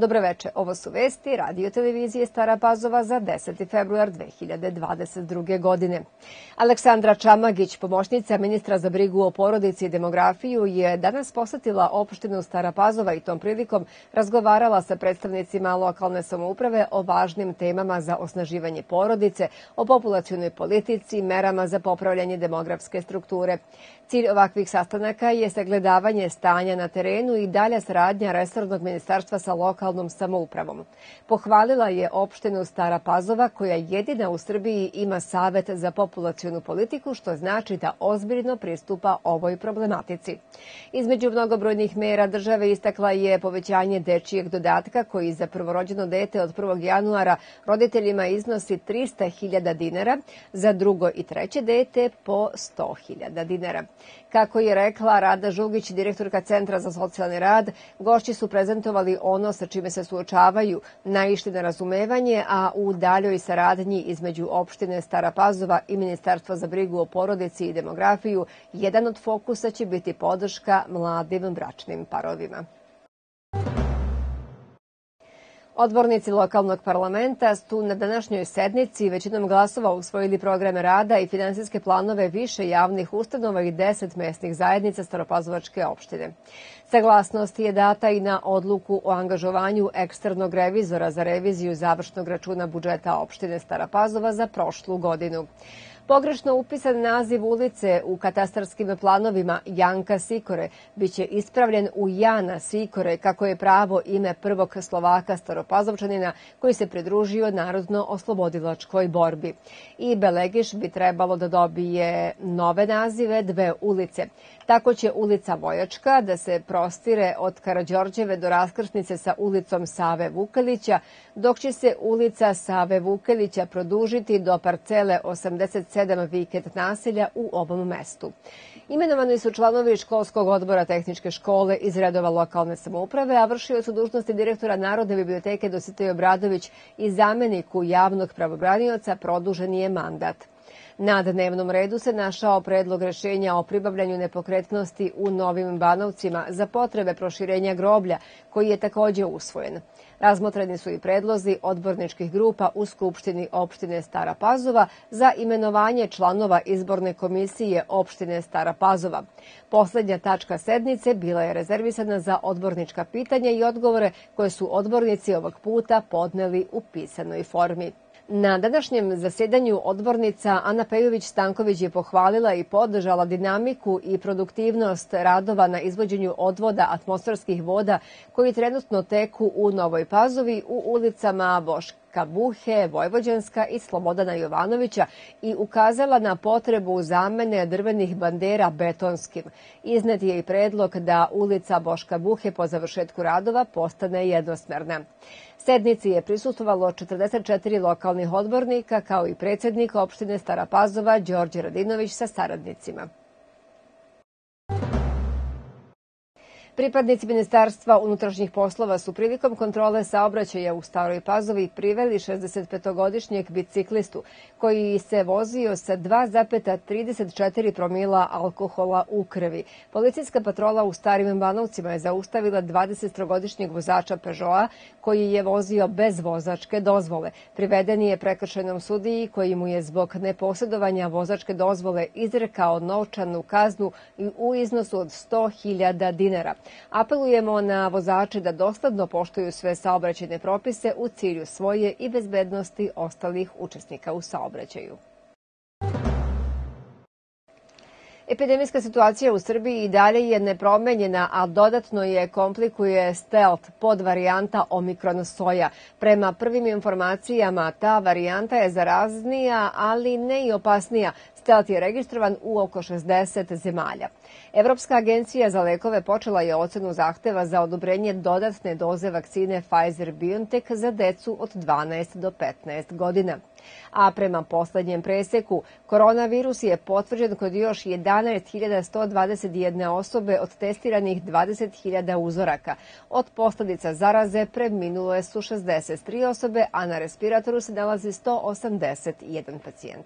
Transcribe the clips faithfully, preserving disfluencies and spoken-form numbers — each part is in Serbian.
Dobroveče, ovo su vesti radio televizije Stara Pazova za deseti februar dve hiljade dvadeset druge. godine. Aleksandra Čamagić, pomoćnica ministra za brigu o porodici i demografiju, je danas posetila opštinu Stara Pazova i tom prilikom razgovarala sa predstavnicima lokalne samouprave o važnim temama za osnaživanje porodice, o populacionoj politici, merama za popravljanje demografske strukture. Cilj ovakvih sastanaka je sagledavanje stanja na terenu i dalja saradnja resornog ministarstva sa lokalnom samoupravom. Pohvalila je opštinu Stara Pazova, koja jedina u Srbiji ima Savet za populacionu politiku, što znači da ozbiljno pristupa ovoj problematici. Između mnogobrojnih mera države istakla je povećanje dečijeg dodatka, koji za prvorođeno dete od prvog januara roditeljima iznosi trista hiljada dinara, za drugo i treće dete po sto hiljada dinara. Kako je rekla Rada Žugić, direktorka Centra za socijalni rad, gošći su prezentovali ono sa čime se suočavaju, naišli na razumevanje, a u daljoj saradnji između opštine Stara Pazova i Ministarstva za brigu o porodici i demografiju, jedan od fokusa će biti podrška mladim bračnim parovima. Odbornici lokalnog parlamenta su na današnjoj sednici većinom glasova usvojili programe rada i finansijske planove više javnih ustanova i deset mesnih zajednica Staropazovačke opštine. Saglasnost je data i na odluku o angažovanju eksternog revizora za reviziju završnog računa budžeta opštine Stara Pazova za prošlu godinu. Pogrešno upisan naziv ulice u katastarskim planovima Janka Sikore biće ispravljen u Jana Sikore, kako je pravo ime prvog Slovaka Staropazovčanina koji se pridružio narodno-oslobodilačkoj borbi. I Belegiš bi trebalo da dobije nove nazive dve ulice. Tako će ulica Vojačka da se prostire od Karađorđeve do raskrsnice sa ulicom Save Vukelića, dok će se ulica Save Vukelića produžiti do parcele osamdeset sedam vikend naselja u ovom mestu. Imenovani su članovi školskog odbora tehničke škole iz redova lokalne samouprave, a vršio su dužnosti direktora Narodne biblioteke Dositej Obradović i zameniku javnog pravobranioca produžen je mandat. Na dnevnom redu se našao predlog rešenja o pribavljanju nepokretnosti u Novim Banovcima za potrebe proširenja groblja, koji je takođe usvojen. Razmotreni su i predlozi odborničkih grupa u Skupštini opštine Stara Pazova za imenovanje članova izborne komisije opštine Stara Pazova. Poslednja tačka sednice bila je rezervisana za odbornička pitanja i odgovore koje su odbornici ovog puta podneli u pisanoj formi. Na današnjem zasedanju odbornica Ana Pejović-Stanković je pohvalila i podržala dinamiku i produktivnost radova na izvođenju odvoda atmosferskih voda koji trenutno teku u Novoj Pazovi u ulicama Boška Buhe, Vojvođanska i Slobodana Jovanovića i ukazala na potrebu zamene drvenih bandera betonskim. Iznet je i predlog da ulica Boška Buhe po završetku radova postane jednosmerna. Sednici je prisustvovalo četrdeset četiri lokalnih odbornika, kao i predsjednik opštine Stara Pazova Đorđe Radinović sa saradnicima. Pripadnici Ministarstva unutrašnjih poslova su prilikom kontrole saobraćaja u Staroj Pazovi priveli šezdesetpetogodišnjeg biciklistu koji se vozio sa dva zarez trideset četiri promila alkohola u krvi. Policijska patrola u Starim Banovcima je zaustavila dvadesettrogodišnjeg vozača Peugeota koji je vozio bez vozačke dozvole. Priveden je prekršajnom sudiji koji mu je zbog neposjedovanja vozačke dozvole izrekao novčanu kaznu u iznosu od sto hiljada dinara. Apelujemo na vozače da dosledno poštuju sve saobraćajne propise u cilju svoje i bezbednosti ostalih učesnika u saobraćaju. Epidemijska situacija u Srbiji i dalje je nepromenjena, a dodatno je komplikuje stealth podvarijanta Omikron soja. Prema prvim informacijama, ta varijanta je zaraznija, ali ne i opasnija. Stealth je registrovan u oko šezdeset zemalja. Evropska agencija za lekove počela je ocenu zahteva za odobrenje dodatne doze vakcine Pfizer-BioNTech za decu od dvanaest do petnaest godina. A prema poslednjem preseku, koronavirus je potvrđen kod još jedanaest hiljada sto dvadeset jedne osobe od testiranih dvadeset hiljada uzoraka. Od posledica zaraze preminule su šezdeset tri osobe, a na respiratoru se nalazi sto osamdeset jedan pacijent.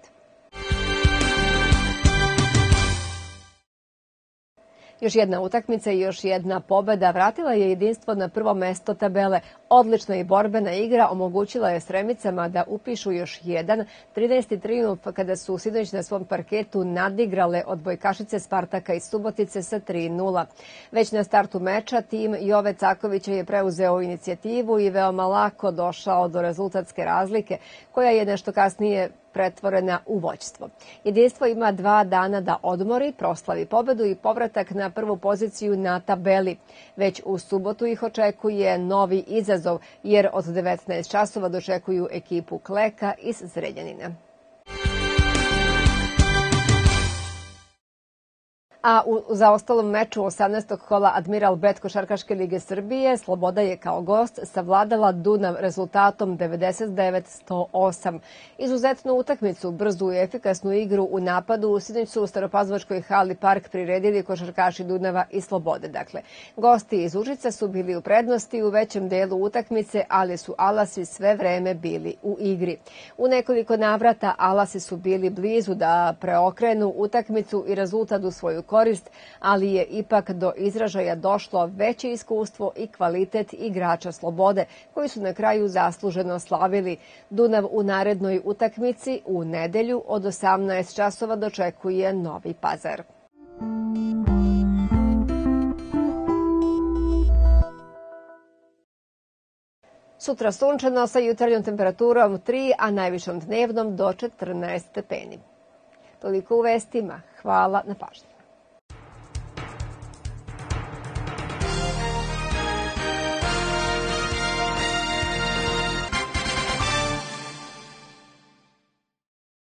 Još jedna utakmica i još jedna pobeda vratila je jedinstvo na prvo mesto tabele. Odlična i borbena igra omogućila je Sremicama da upišu još jedan trinaesti trijumf kada su sinoć na svom parketu nadigrale odbojkašice Spartaka iz Subotice sa tri nula. Već na startu meča tim Jove Cakovića je preuzeo inicijativu i veoma lako došao do rezultatske razlike, koja je nešto kasnije pretvorena u vođstvo. Jedinstvo ima dva dana da odmori, proslavi pobedu i povratak na prvu poziciju na tabeli. Već u subotu ih očekuje novi izazov, jer od devetnaest časova dočekuju ekipu Kleka iz Zrenjanina. A u zaostalom meču osamnaestog kola Admiral Bet košarkaške lige Srbije Sloboda je kao gost savladala Dunav rezultatom devedeset devet sto osam. Izuzetnu utakmicu, brzu i efikasnu igru u napadu sinoć su u Staropazovačkoj hali Park priredili košarkaši Dunava i Slobode. Dakle, gosti iz Užica su bili u prednosti u većem delu utakmice, ali su Alasi sve vreme bili u igri. U nekoliko navrata Alasi su bili blizu da preokrenu utakmicu i rezultat u svoju korist, ali je ipak do izražaja došlo veće iskustvo i kvalitet igrača Slobode, koji su na kraju zasluženo slavili. Dunav u narednoj utakmici u nedelju od osamnaest časova dočekuje Novi Pazar. Sutra sunčano sa jutarnjom temperaturom tri, a najvišom dnevnom do četrnaest stepeni. Toliko u vestima. Hvala na pažnji.